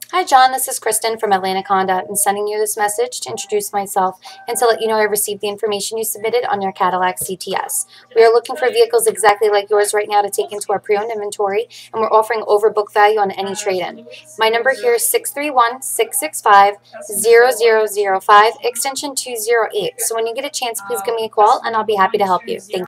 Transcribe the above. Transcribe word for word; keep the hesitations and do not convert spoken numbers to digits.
Hi, John. This is Kristen from Atlantic Honda. I'm sending you this message to introduce myself and to let you know I received the information you submitted on your Cadillac C T S. We are looking for vehicles exactly like yours right now to take into our pre-owned inventory, and we're offering overbook value on any trade-in. My number here is six three one, six six five, zero zero zero five, extension two zero eight. So when you get a chance, please give me a call, and I'll be happy to help you. Thank you.